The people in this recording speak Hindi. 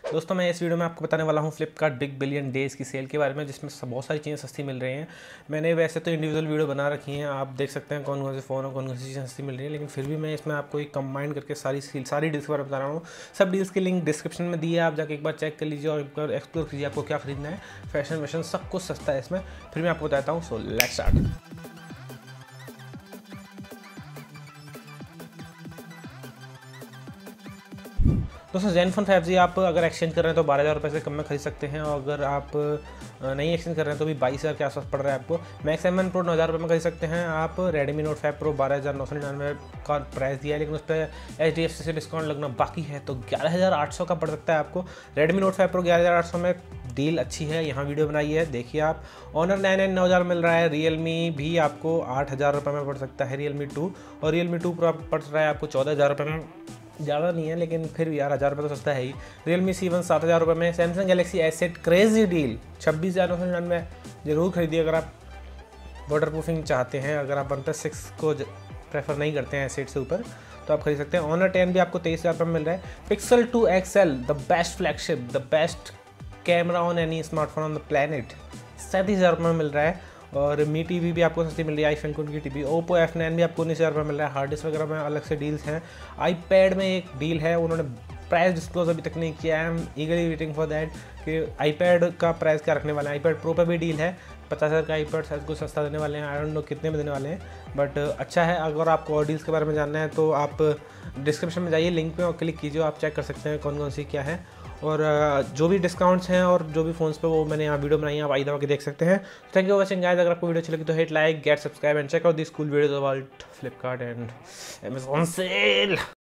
दोस्तों मैं इस वीडियो में आपको बताने वाला हूँ फ्लिपकार्ट बिग बिलियन डेज़ की सेल के बारे में, जिसमें बहुत सारी चीज़ें सस्ती मिल रही हैं। मैंने वैसे तो इंडिविजुअल वीडियो बना रखी हैं, आप देख सकते हैं कौन कौन से फ़ोन और कौन कौन सी चीज़ें सस्ती मिल रही है, लेकिन फिर भी मैं इसमें आपको एक कंबाइन करके सारी डील्स के बारे में बता रहा हूँ। सब डील्स की लिंक डिस्क्रिप्शन में दी है, आप जाके एक बार चेक कर लीजिए और एक बार एक्सप्लोर कीजिए आपको क्या खरीदना है। फैशन वैशन सब कुछ सस्ता है इसमें। फिर मैं आपको बताता हूँ, सो लेट्स स्टार्ट। दोस्तों ज़ेनफोन 5G आप अगर एक्सचेंज कर रहे हैं तो 12,000 रुपये से कम में खरीद सकते हैं, और अगर आप नहीं एक्सचेंज कर रहे हैं तो भी 22,000 के आसपास पड़ रहा है आपको। मैक्स M1 Pro 9,000 रुपये में खरीद सकते हैं आप। Redmi Note 5 Pro 12,999 का प्राइस दिया है, लेकिन उस पर HDFC से डिस्काउंट लगना बाकी है, तो 11,800 का पड़ सकता है आपको। Redmi Note 5 Pro 11,800 में डील अच्छी है, यहाँ वीडियो बनाई है, देखिए आप। Honor 9 9,000 मिल रहा है। Realme भी आपको 8,000 रुपये में पड़ सकता है, Realme 2, और Realme 2 Pro पड़ रहा है आपको 14,000 रुपये में। ज़्यादा नहीं है लेकिन फिर भी यार 1,000 रुपये तो सस्ता है ही। Realme C1 7,000 रुपये में। Samsung Galaxy S8 crazy deal 26,999 जरूर खरीदिए अगर आप वाटर प्रूफिंग चाहते हैं। अगर आप OnePlus 6 को प्रेफर नहीं करते हैं S8 से ऊपर तो आप खरीद सकते हैं। Honor 10 भी आपको 23,000 रुपये में मिल रहा है। Pixel 2 XL the best flagship, the best camera on any smartphone on the planet, 37,000 रुपये में मिल रहा है। और मी टीवी भी आपको सस्ती मिल रही है, iPhone की टीवी। Oppo F9 भी आपको 19,000 रुपये मिल रहा है। हार्ड डिस्क वगैरह में अलग से डील्स हैं। iPad में एक डील है, उन्होंने प्राइस डिस्क्लोज अभी तक नहीं किया है। I am eagerly waiting for that कि iPad का प्राइस क्या रखने वाला है। iPad Pro पर भी डील है, 50,000 का iPad शायद कुछ सस्ता देने वाले हैं। आई डोंट नो कितने में देने वाले हैं, बट अच्छा है। अगर आपको और डील्स के बारे में जानना है तो आप डिस्क्रिप्शन में जाइए, लिंक पे और क्लिक कीजिए, आप चेक कर सकते हैं कौन कौन सी क्या है। और जो भी डिस्काउंट्स हैं और जो भी फ़ोन्स पे वो मैंने यहाँ वीडियो बनाई है, आप आई दबा के देख सकते हैं। Thank you for watching guys. अगर आपको वीडियो अच्छी लगी तो hit like, get subscribe and check out this cool videos about Flipkart and Amazon cell.